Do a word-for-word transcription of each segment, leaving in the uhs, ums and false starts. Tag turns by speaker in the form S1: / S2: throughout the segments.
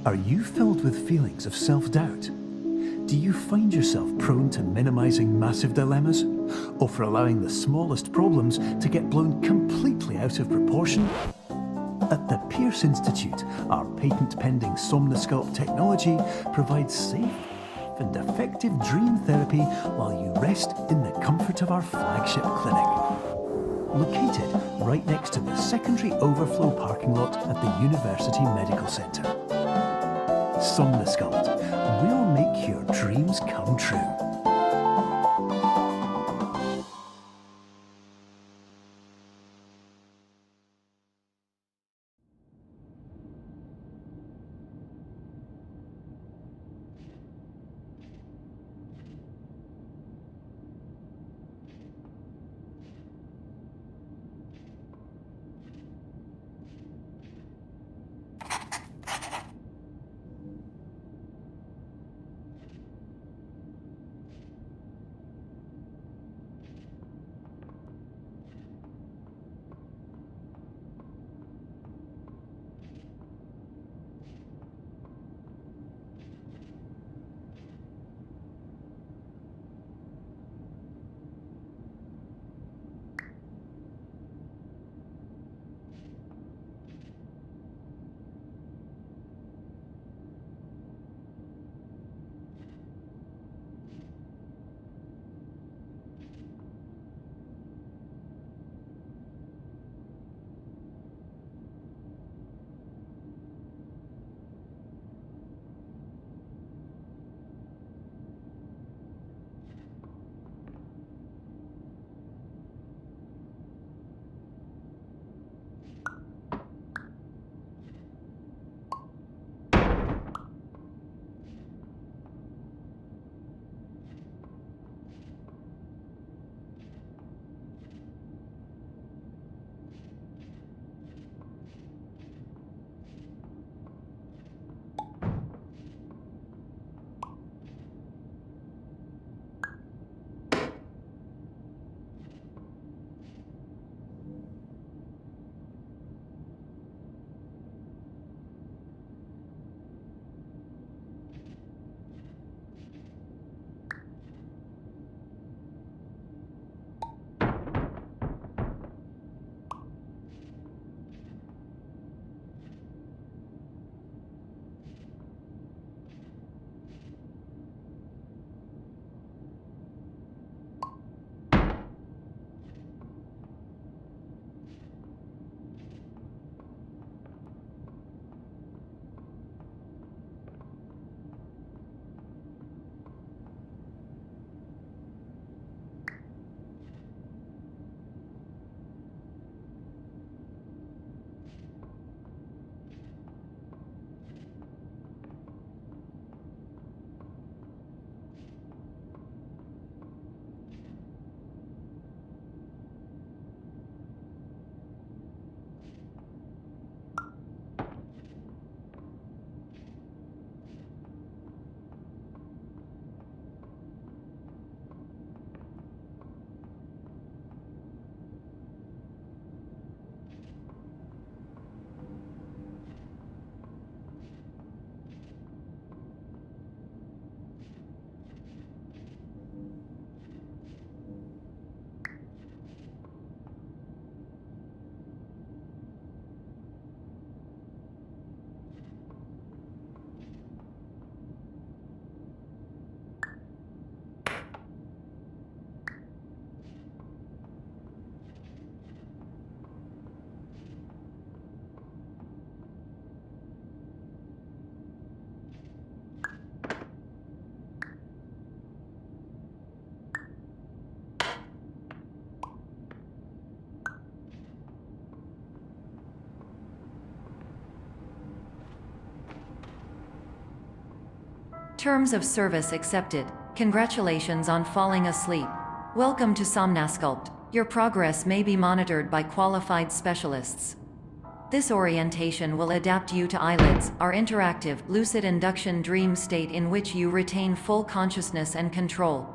S1: Are you filled with feelings of self-doubt? Do you find yourself prone to minimizing massive dilemmas? Or for allowing the smallest problems to get blown completely out of proportion? At the Pierce Institute, our patent-pending SomnaSculpt technology provides safe and effective dream therapy while you rest in the comfort of our flagship clinic. Located right next to the secondary overflow parking lot at the University Medical Centre. SomnaSculpt will make your dreams come true.
S2: Terms of service accepted. Congratulations on falling asleep. Welcome to SomnaSculpt. Your progress may be monitored by qualified specialists. This orientation will adapt you to eyelids, our interactive, lucid induction dream state in which you retain full consciousness and control.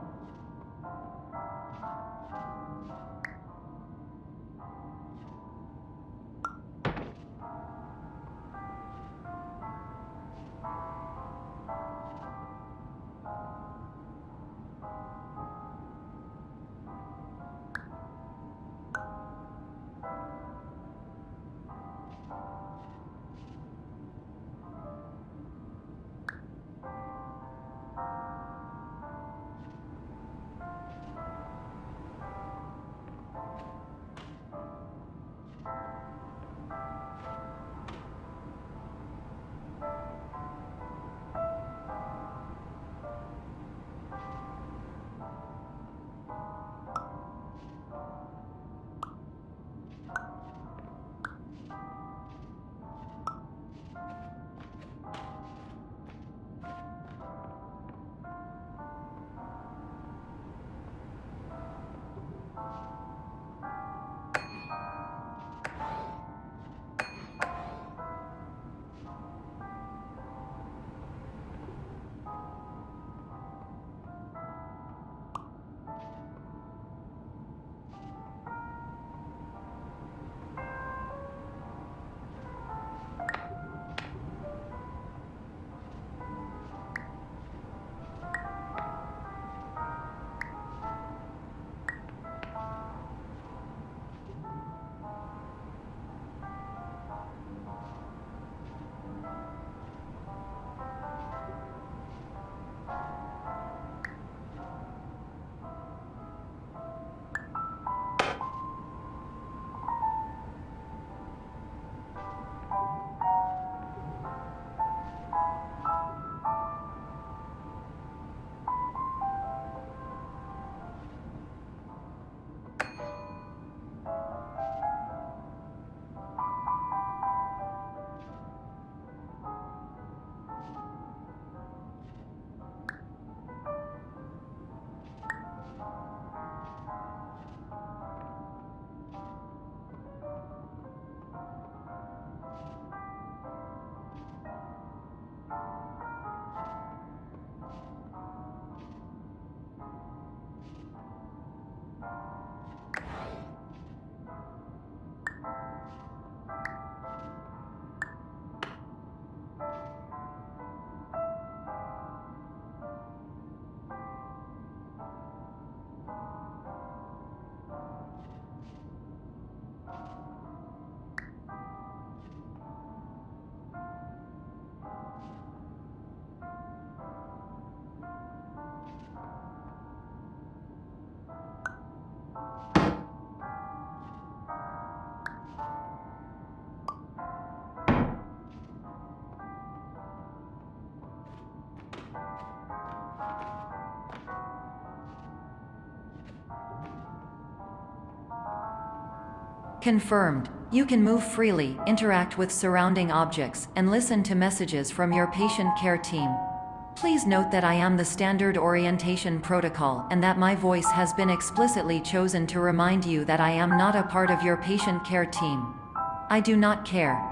S2: Confirmed. You can move freely, interact with surrounding objects, and listen to messages from your patient care team. Please note that I am the standard orientation protocol and that my voice has been explicitly chosen to remind you that I am not a part of your patient care team. I do not care.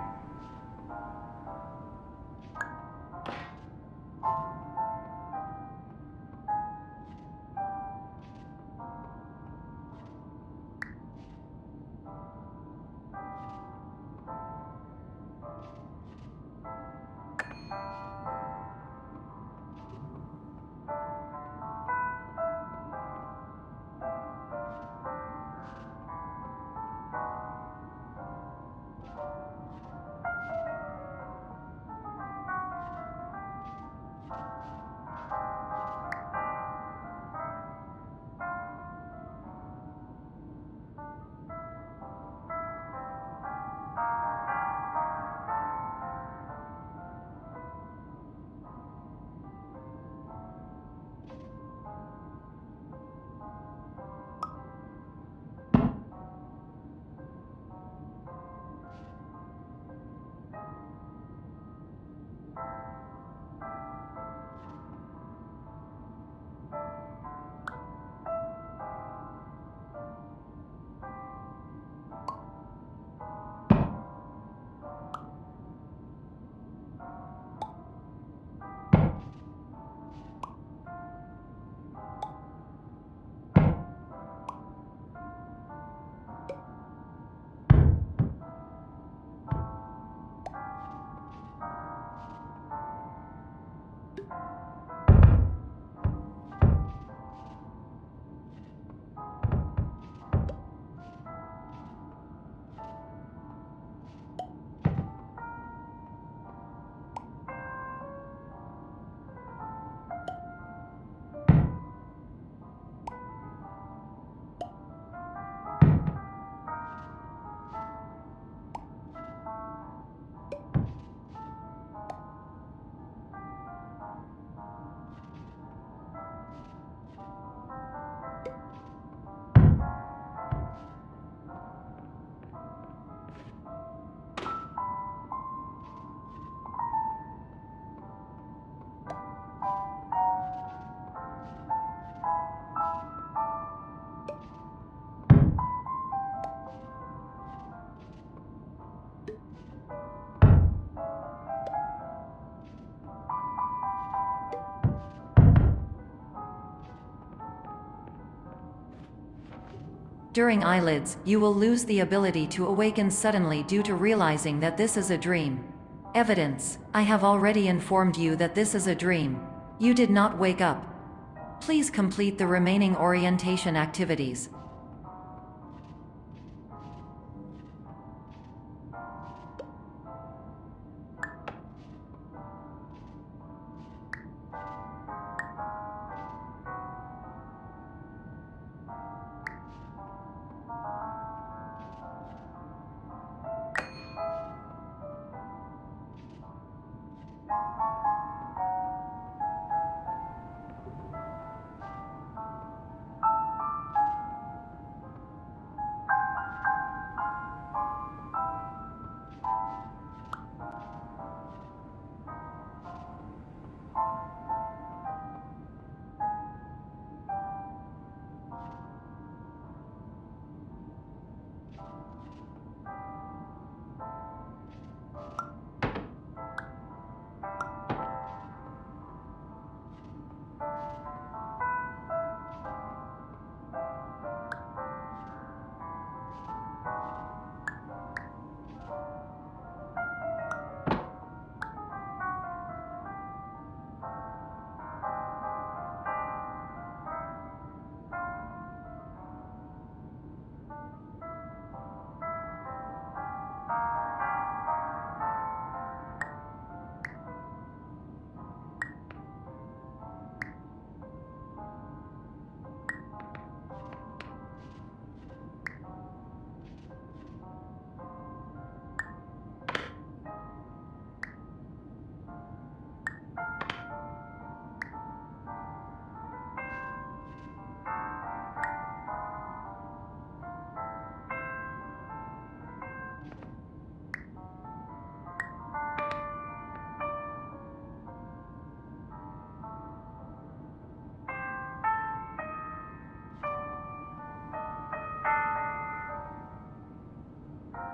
S2: During eyelids, you will lose the ability to awaken suddenly due to realizing that this is a dream. Evidence: I have already informed you that this is a dream. You did not wake up. Please complete the remaining orientation activities.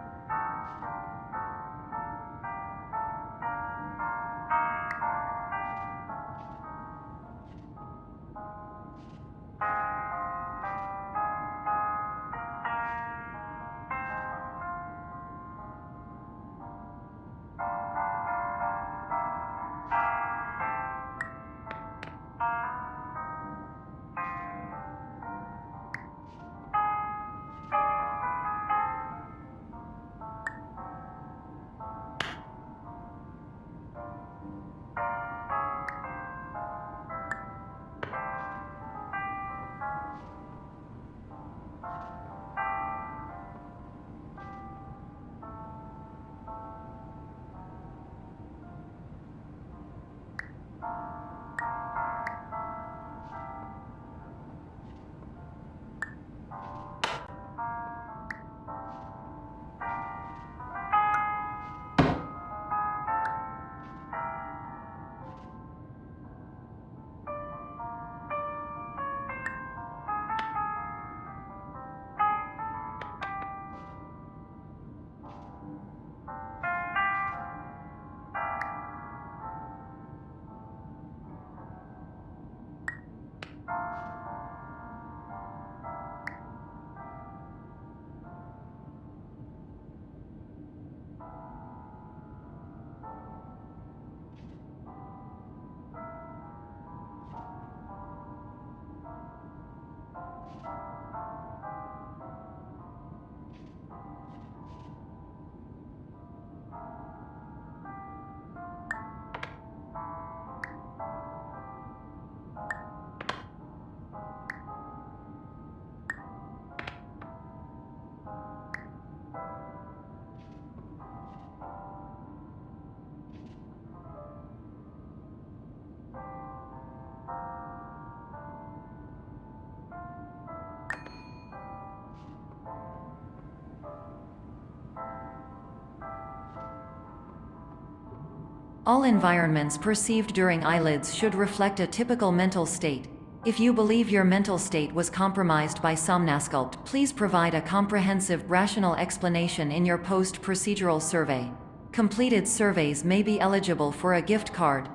S2: All environments perceived during eyelids should reflect a typical mental state. If you believe your mental state was compromised by SomnaSculpt, please provide a comprehensive, rational explanation in your post-procedural survey. Completed surveys may be eligible for a gift card.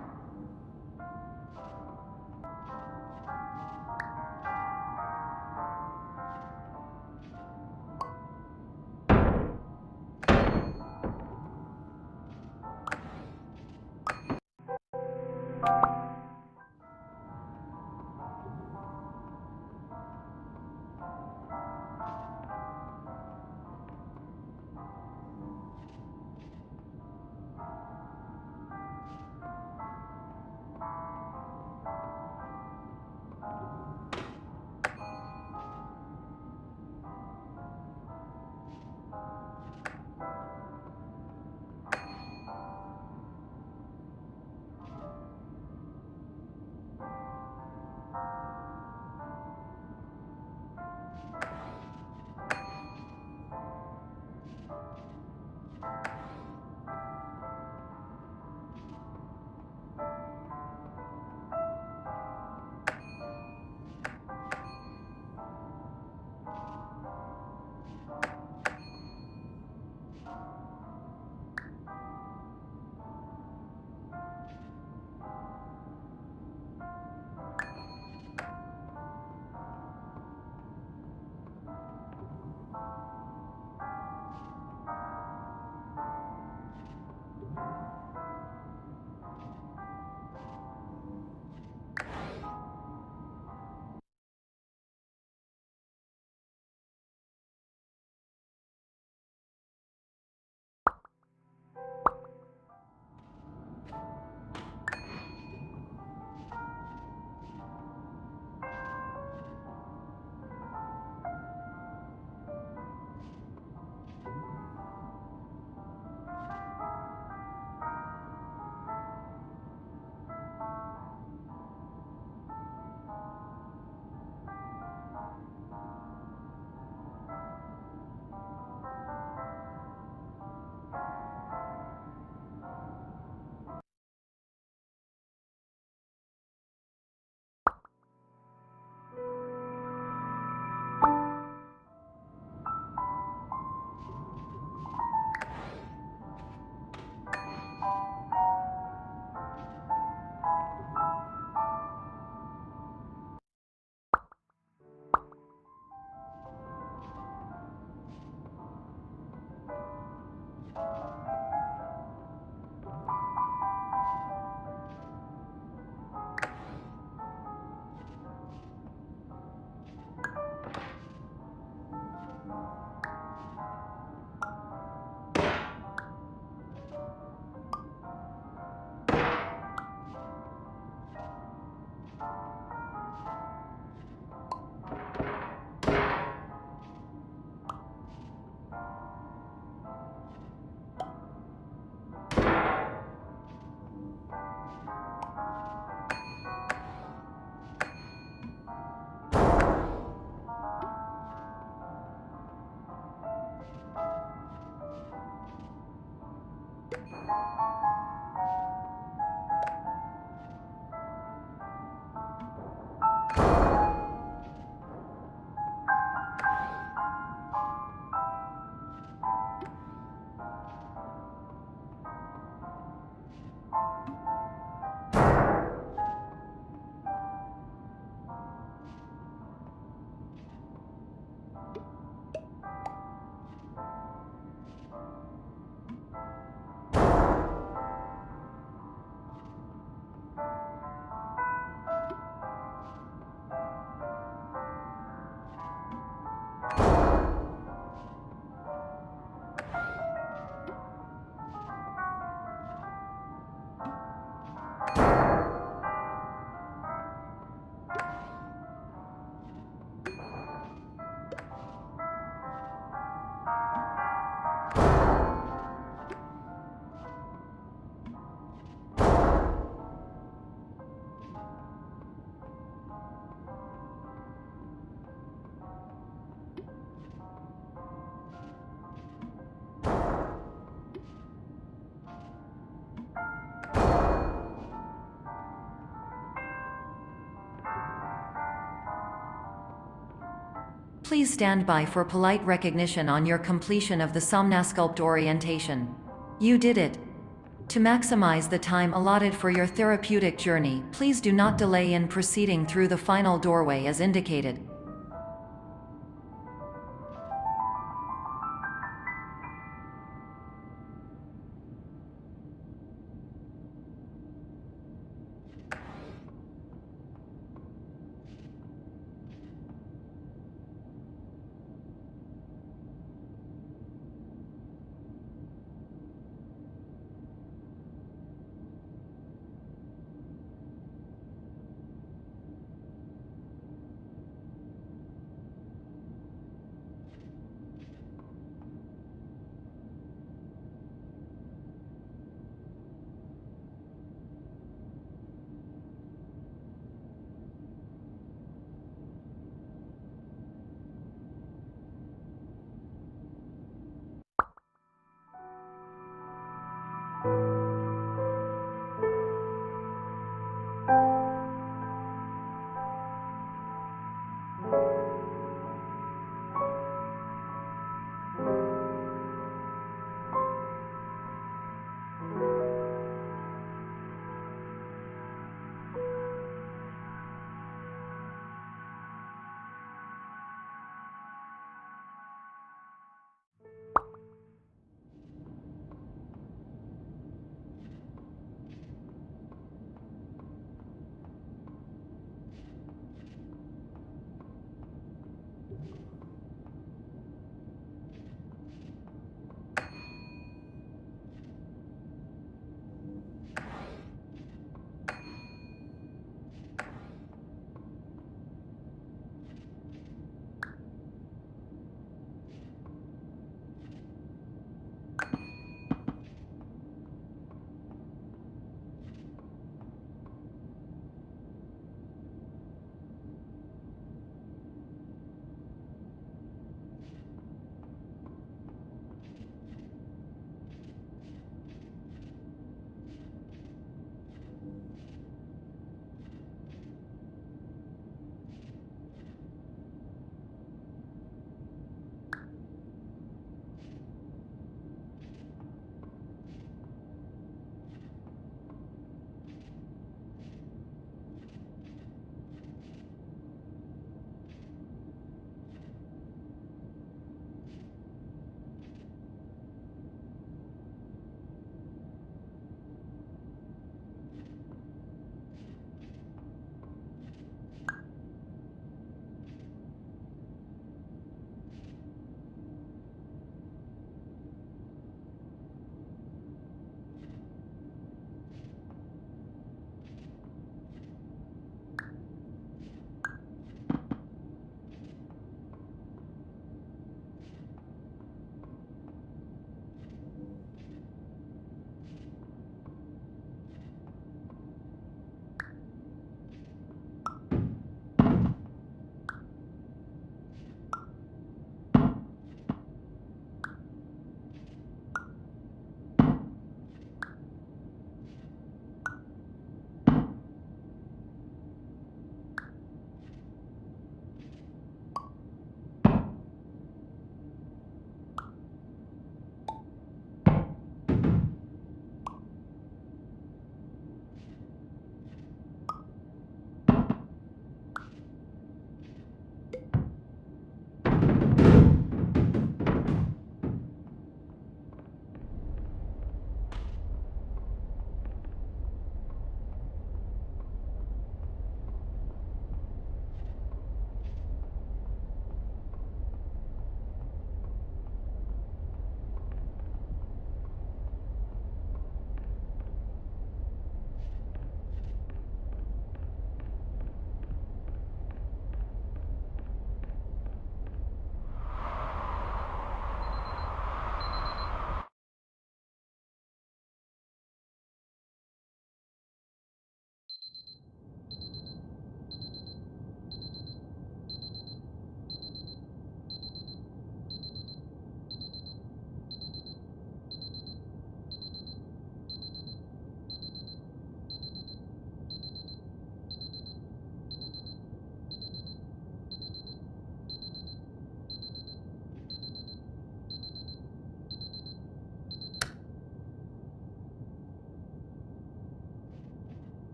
S2: Please stand by for polite recognition on your completion of the SomnaSculpt orientation. You did it! To maximize the time allotted for your therapeutic journey, please do not delay in proceeding through the final doorway as indicated.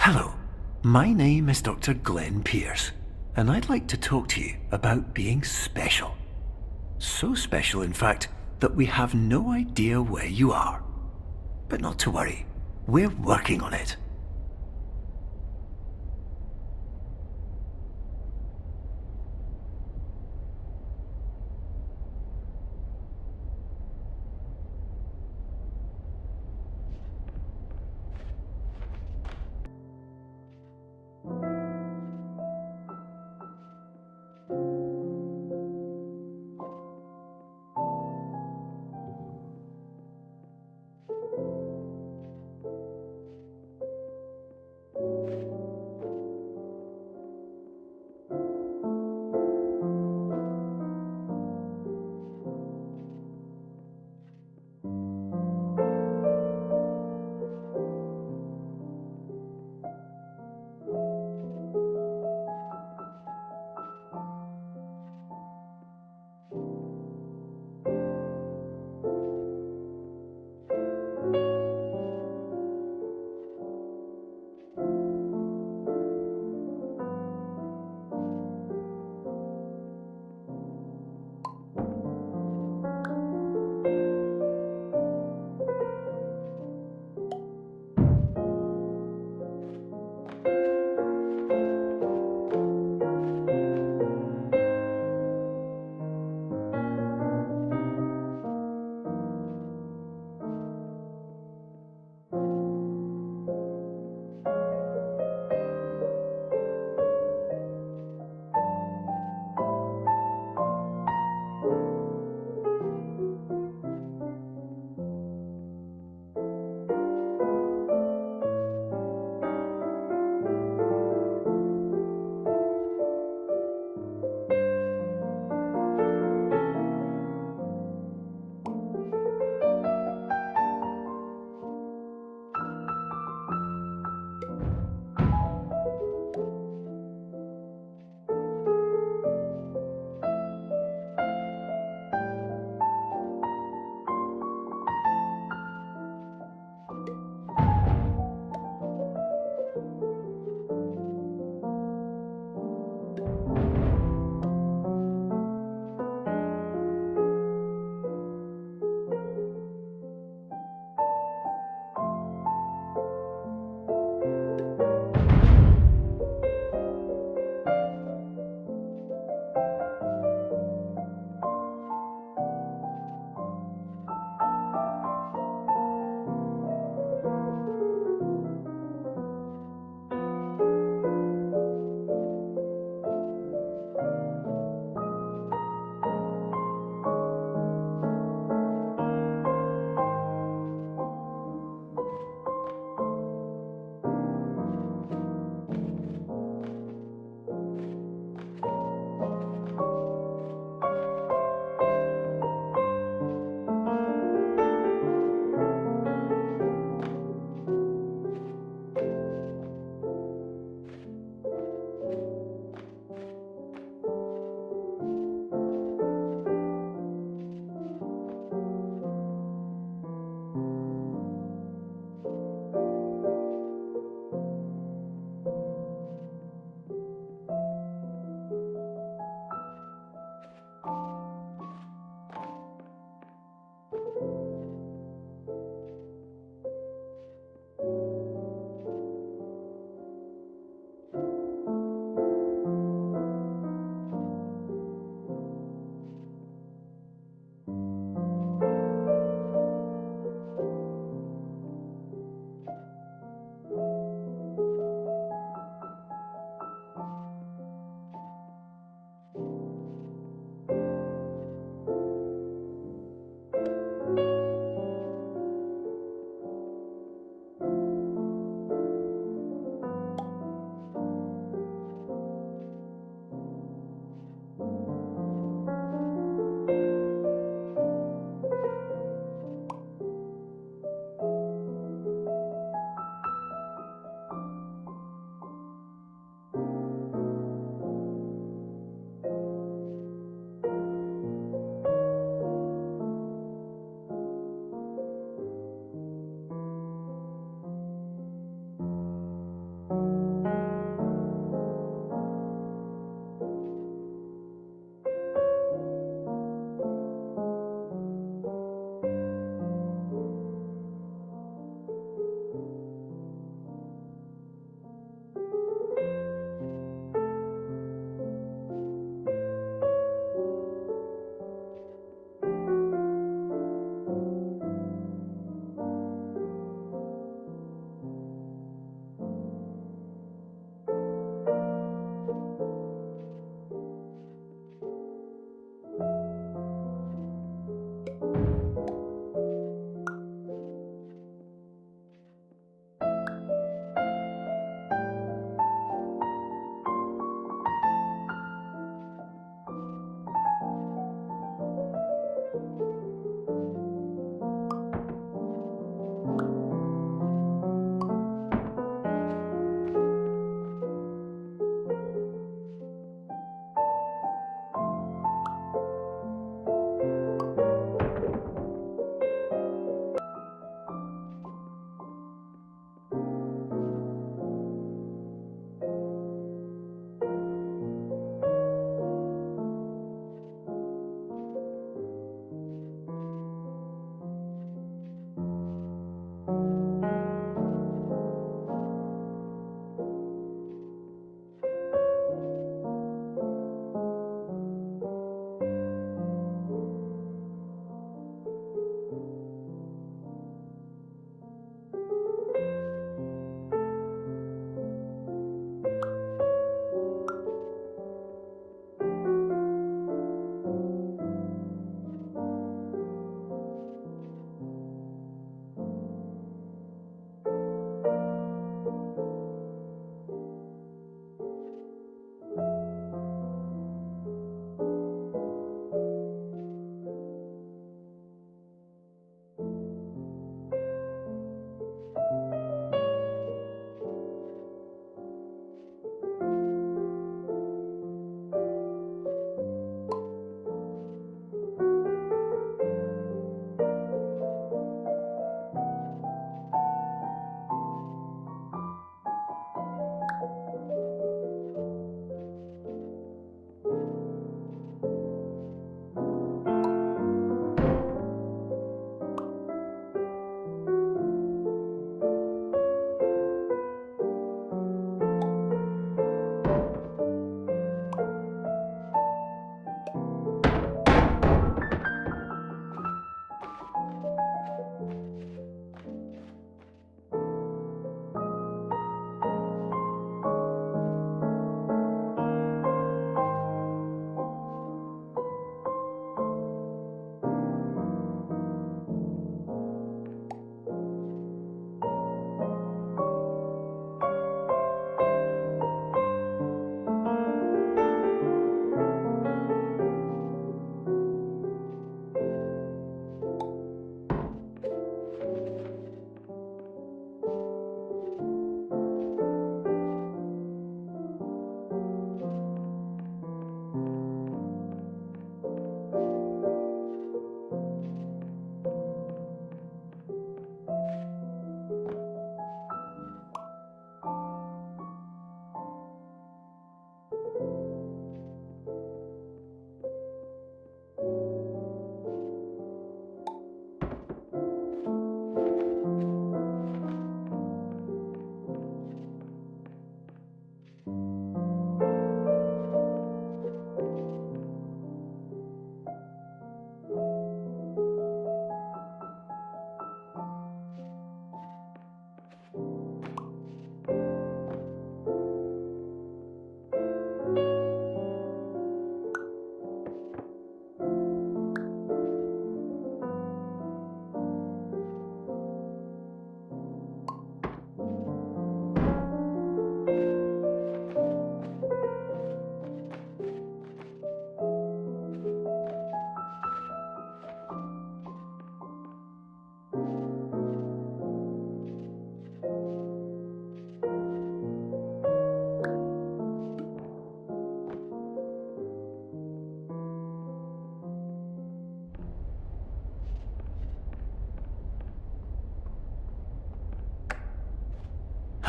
S1: Hello, my name is Doctor Glenn Pierce, and I'd like to talk to you about being special. So special, in fact, that we have no idea where you are. But not to worry, we're working on it.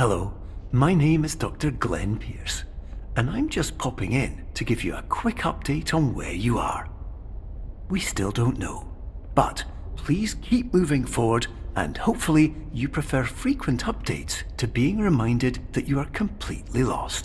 S1: Hello, my name is Doctor Glenn Pierce, and I'm just popping in to give you a quick update on where you are. We still don't know, but please keep moving forward, and hopefully you prefer frequent updates to being reminded that you are completely lost.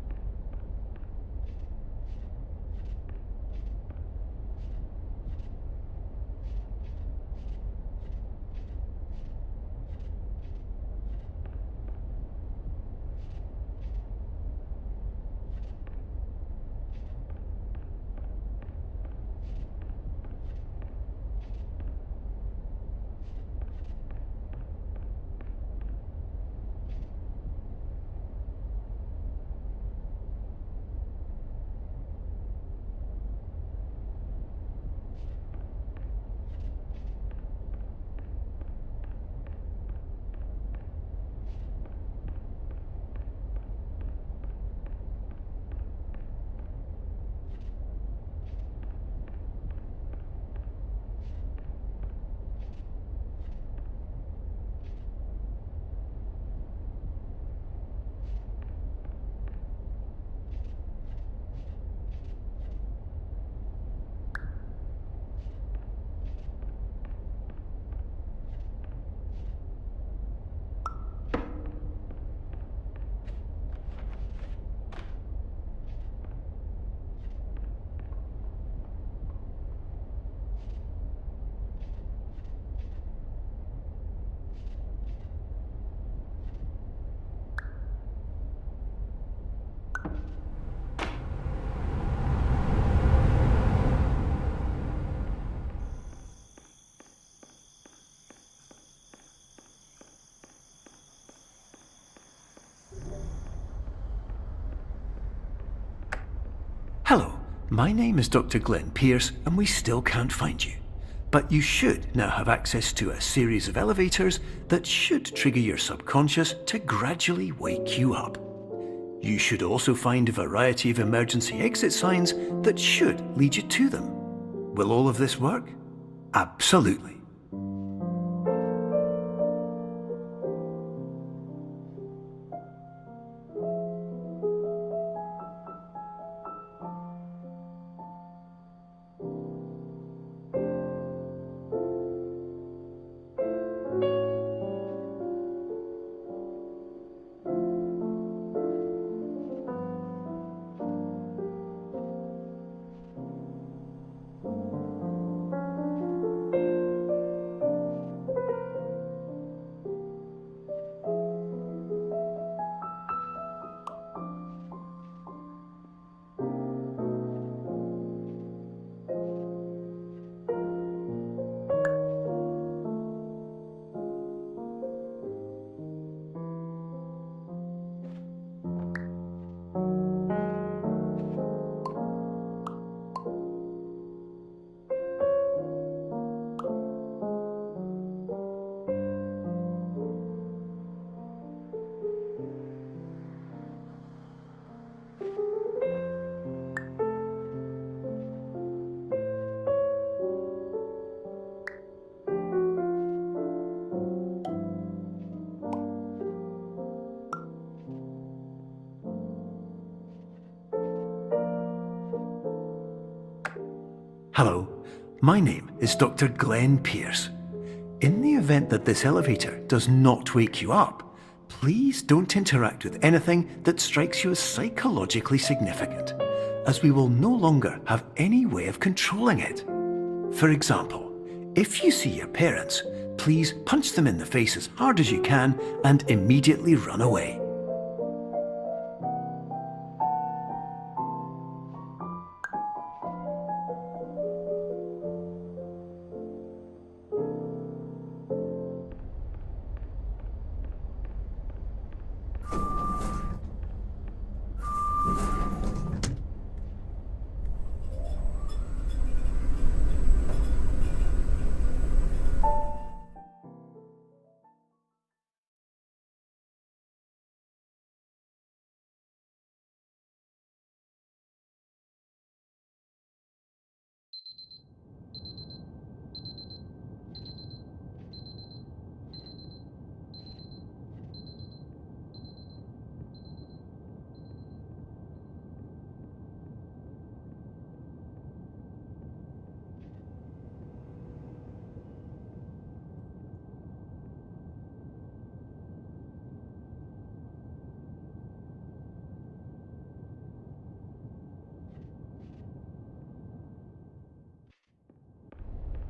S1: Hello, my name is Doctor Glenn Pierce, and we still can't find you. But you should now have access to a series of elevators that should trigger your subconscious to gradually wake you up. You should also find a variety of emergency exit signs that should lead you to them. Will all of this work? Absolutely. Hello, my name is Doctor Glenn Pierce. In the event that this elevator does not wake you up, please don't interact with anything that strikes you as psychologically significant, as we will no longer have any way of controlling it. For example, if you see your parents, please punch them in the face as hard as you can and immediately run away.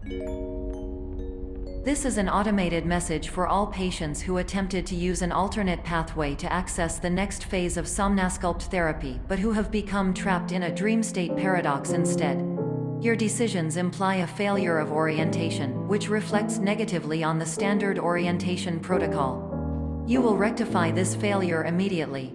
S2: This is an automated message for all patients who attempted to use an alternate pathway to access the next phase of SomnaSculpt therapy but who have become trapped in a dream state paradox instead. Your decisions imply a failure of orientation, which reflects negatively on the standard orientation protocol. You will rectify this failure immediately.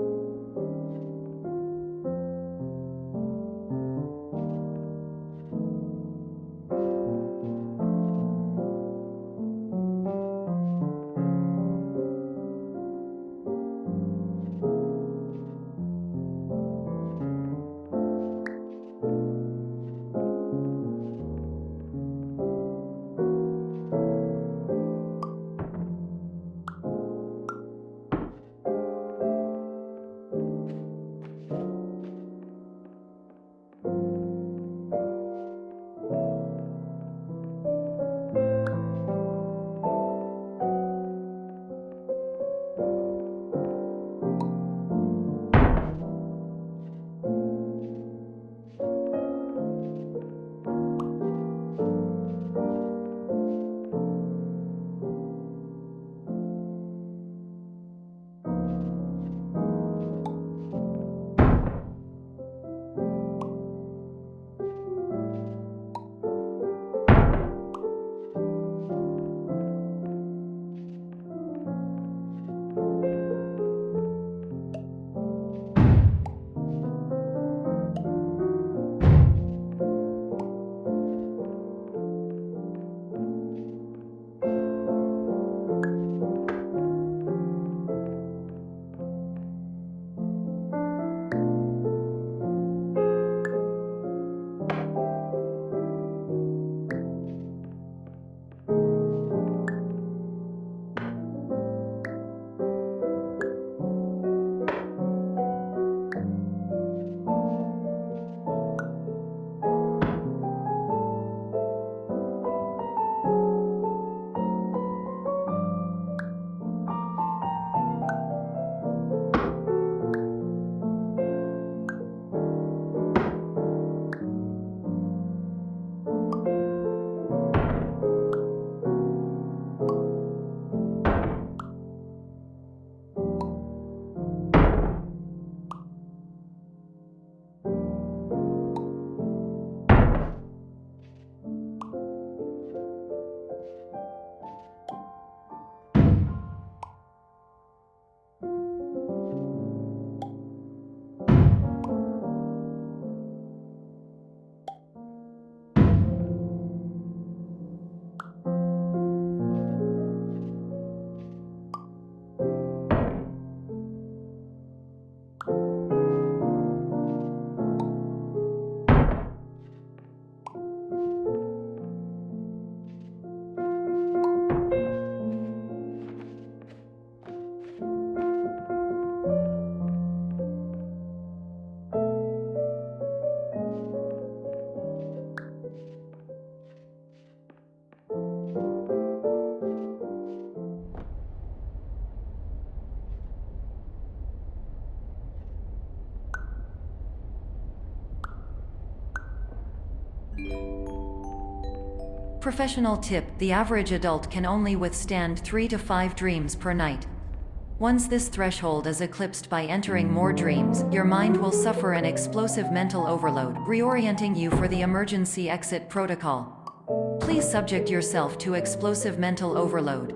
S2: Professional tip: the average adult can only withstand three to five dreams per night. Once this threshold is eclipsed by entering more dreams, your mind will suffer an explosive mental overload, reorienting you for the emergency exit protocol. Please subject yourself to explosive mental overload.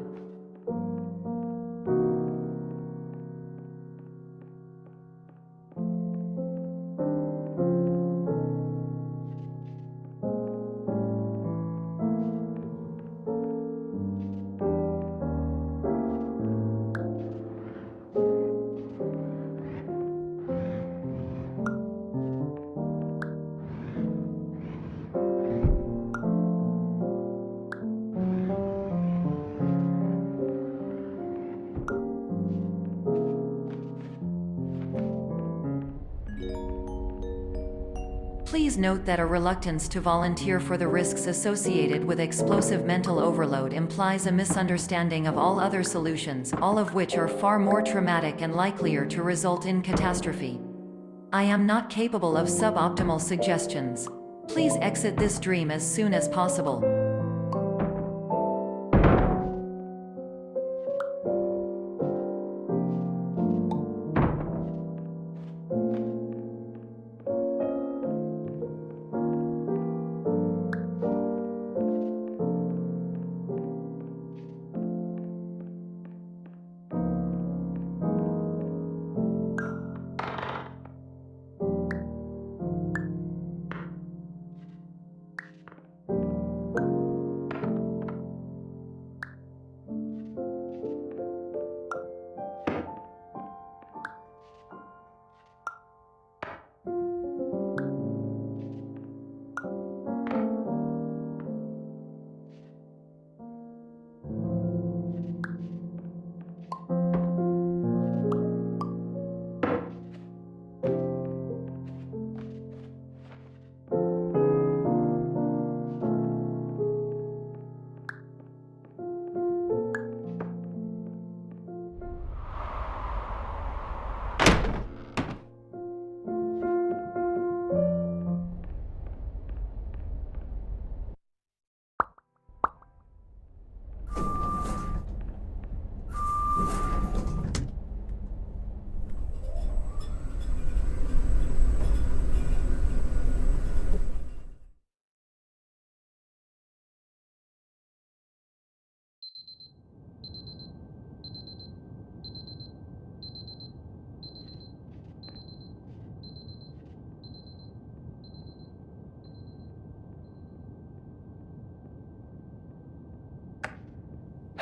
S2: Please note that a reluctance to volunteer for the risks associated with explosive mental overload implies a misunderstanding of all other solutions, all of which are far more traumatic and likelier to result in catastrophe. I am not capable of suboptimal suggestions. Please exit this dream as soon as possible.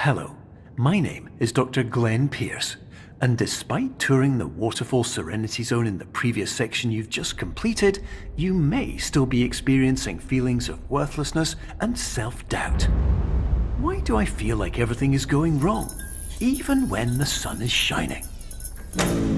S1: Hello, my name is Doctor Glenn Pierce, and despite touring the Waterfall Serenity Zone in the previous section you've just completed, you may still be experiencing feelings of worthlessness and self-doubt. Why do I feel like everything is going wrong, even when the sun is shining?